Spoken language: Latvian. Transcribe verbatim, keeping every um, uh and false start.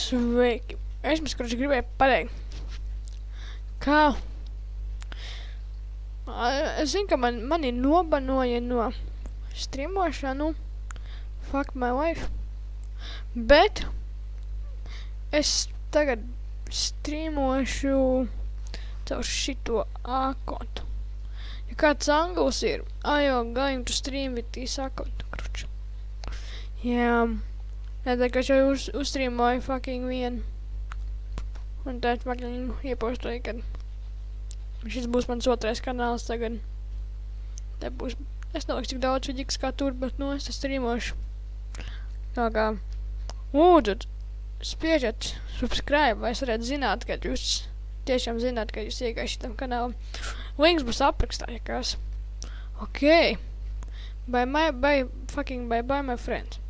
Sveiki! Es jums, kurš gribēju pateikt, kā... Es zinu, ka man, mani nobanoja no streamošanu, fuck my life, bet es tagad streamošu caur šito akontu. Ja kāds anglis ir, are you going to stream with this account? Kruč. Jā, jā, tā kā es jau uz, uzstreamoju fucking vienu. Un tā fucking iepostoju, kad šis būs mans otrais kanāls tagad. Te būs, es nelieku tik daudz vidiks kā tur, bet nu es te streamošu. Tā kā, lūdzat, spiežat subscribe, vai es varētu zināt, kad jūs tiešām zināt, kad jūs iegāju šitam kanālam. Links būs aprakstā, ja kas. Ok. Bye, my, bye, fucking bye, bye, my friends.